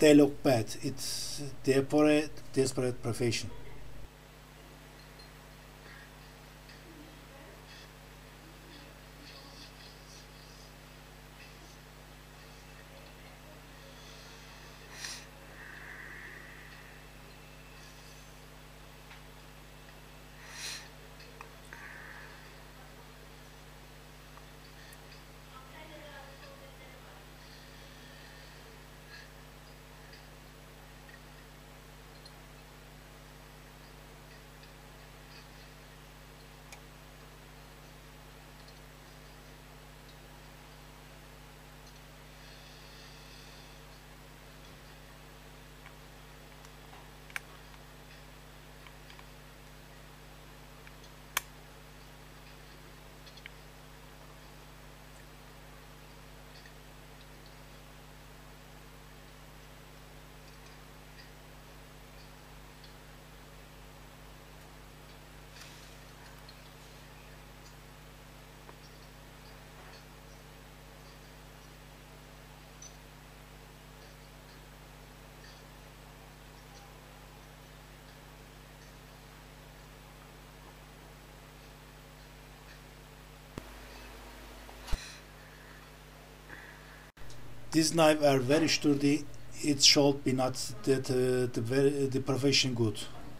They look bad. It's desperate profession. These knives are very sturdy. It should be not that the profession good.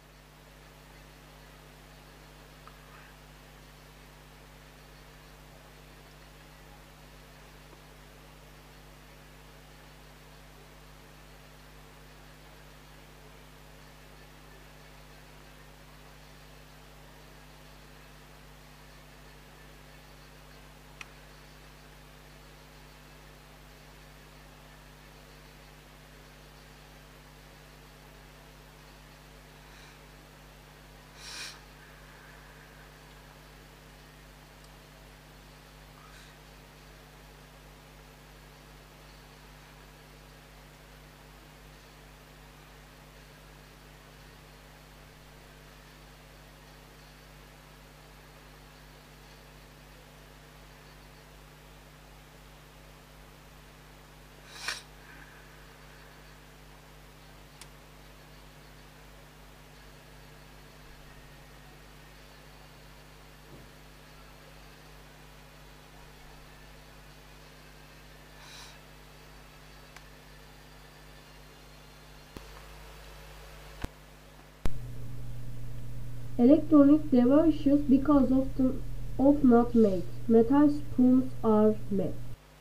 Electronic devices because of not made. Metal spoons are made.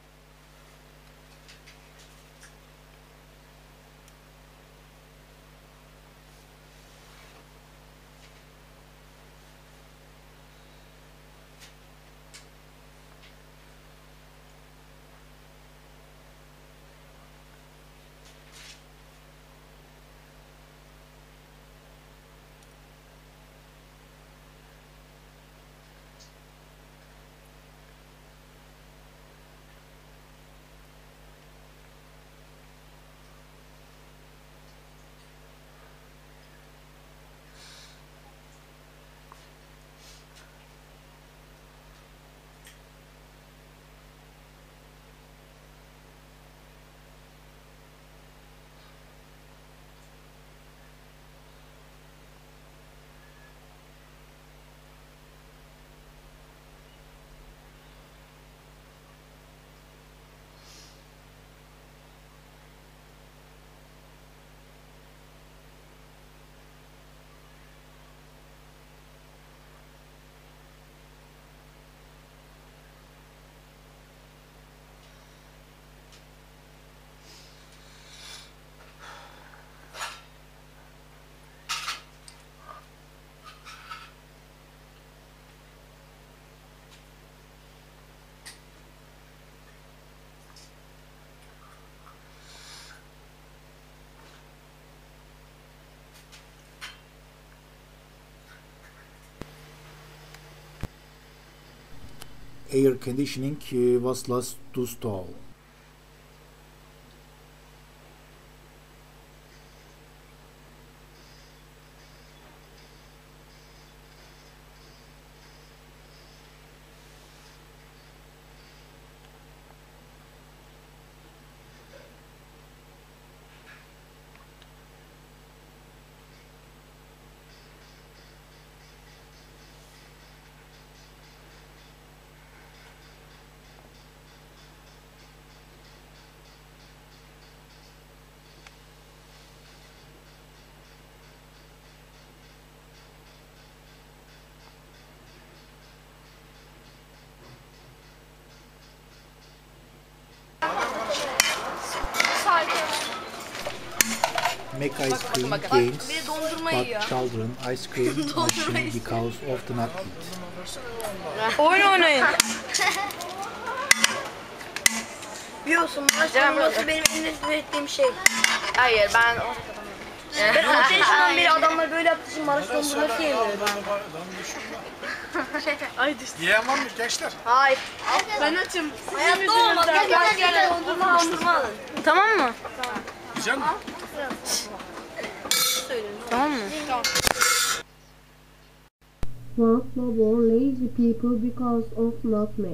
Air conditioning was lost to stall. make ice cream games, but children ice cream machine because of the not eat. Oyun oynayın. Biliyorsun maaş olması benim en nefret ettiğim şey. Hayır ben Ben 6 yaşından beri adamlar böyle yaptığı için Maraş dondurması yemiyorum. Yiyen var mı gençler? Hayır. ben açım. Hayatta olmaz. Gerçekten dondurma alın. Tamam mı? Yiyecek misin? Tamam mı? One floor lazy people because of nutmeg.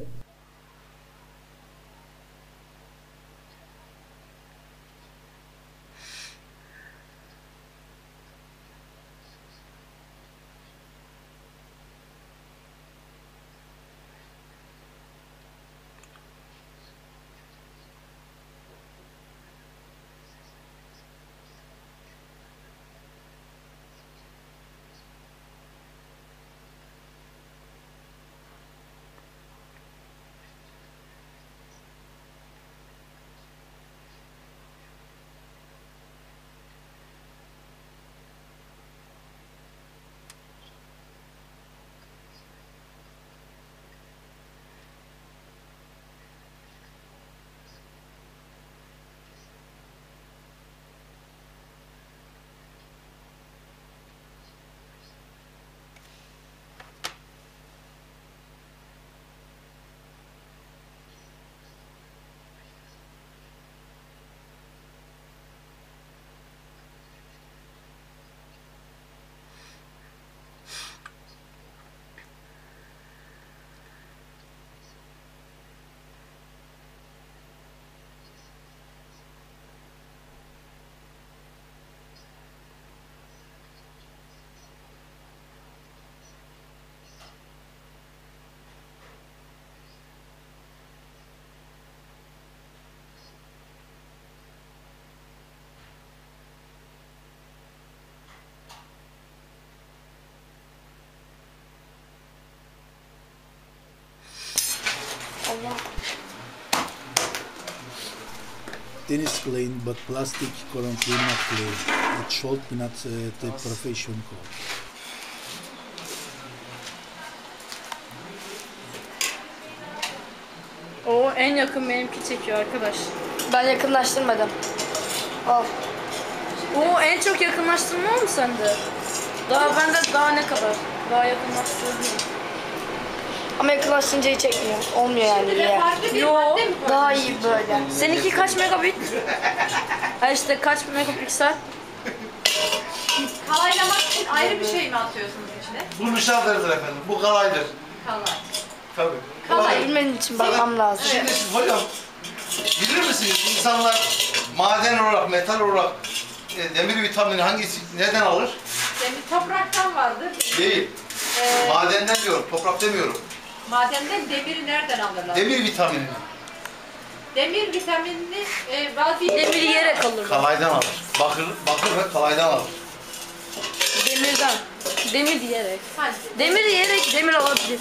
Then is clean, but plastic currently not clean. It should be not the profession code. O en yakın benimki çekiyor arkadaş. Ben yakınlaştırmadım. Al. O en çok yakınlaştırma mı sende? Daha bende daha ne kadar? Daha yakınlaştırdım. Ama yakınlaştırınca hiç çekmiyor. Olmuyor yani diye. Yo. Daha iyi böyle. Seninki kaç megabit? Ha işte kaç megapiksel? Kalaylamak için ayrı bir şey mi atıyorsunuz içine? Bu nişanlarıdır efendim. Bu kalaydır. Kalay. Tabii. Kalay bilmenin için bakmam lazım. Şimdi siz hocam bilir misiniz insanlar maden olarak, metal olarak demir vitamini hangisi neden alır? Demir topraktan vardır. Değil. Madenden diyorum, toprak demiyorum. Madenden demiri nereden alırlar? Demir vitamini. Demir vitaminini bazı Demir yiyerek alır. Kalaydan alır. Bakır ve kalaydan alır. Demirden. Demir diyerek. Ha, Demir yiyerek demir alabilir.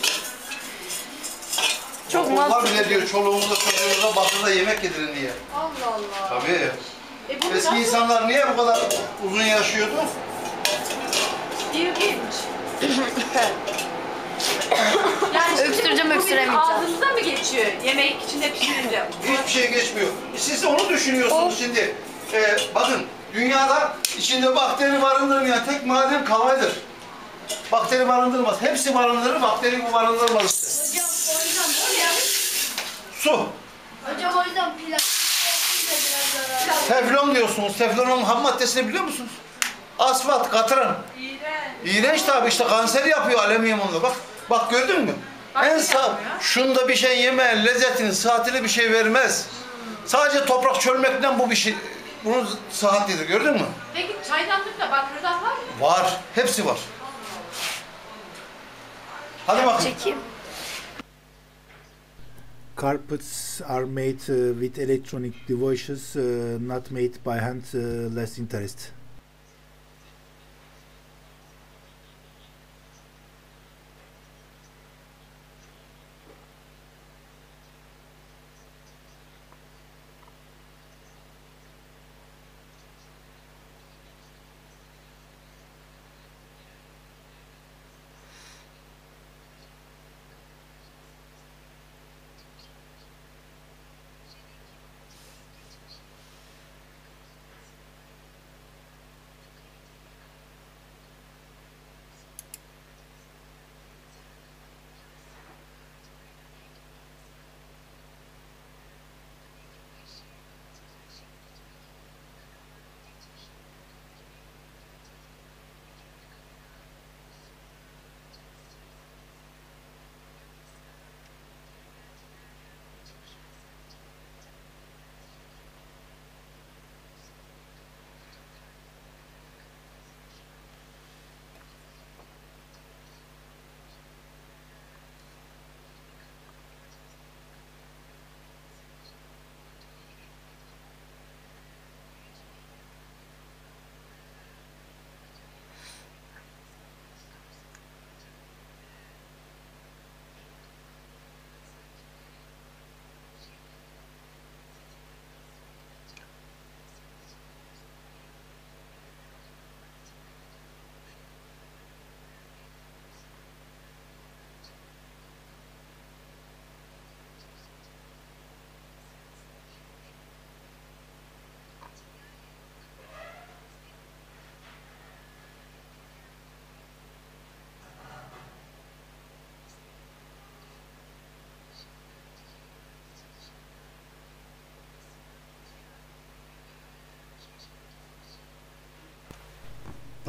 Çok Onlar mantıklı. bile diyor çoluğumuza çocuğumuza bakırda yemek yedirin diye. Allah Allah. Tabii. Bunu Eski nasıl insanlar niye bu kadar uzun yaşıyordu? ilginç. Yani Öksüreceğim, öksüremeyeceğim. Ağzınıza mı geçiyor yemek içinde pişirince? Hiçbir şey geçmiyor. Siz de onu düşünüyorsunuz şimdi. Bakın dünyada içinde bakteri barındırmayan tek maden kalaydır. Bakteri barındırmaz. Hepsi barındırır, bakteri bu barındırmaz işte. Hocam o yüzden bu ya. Su. Hocam o yüzden plastik. Teflon diyorsunuz. Teflonun ham maddesini biliyor musunuz? Asfalt, katran. İğrenç. İğrenç tabi işte kanser yapıyor alüminyumla. Bak gördün mü? En sağ şunda bir şey yeme, lezzetini, saatini bir şey vermez. Sadece toprak çölmekten bu bir şey, bunun saatlidir gördün mü? Peki çaydanlıkta bakırdan var mı? Var, hepsi var. Hadi bakın. Çekeyim. Carpets are made with electronic devices, not made by hand, less interest.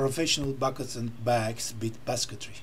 professional buckets and bags with basketry.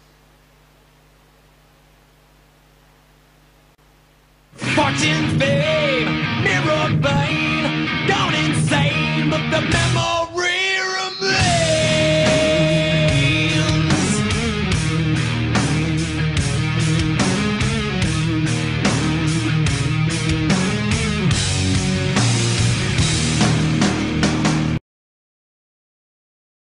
Fortune's fair.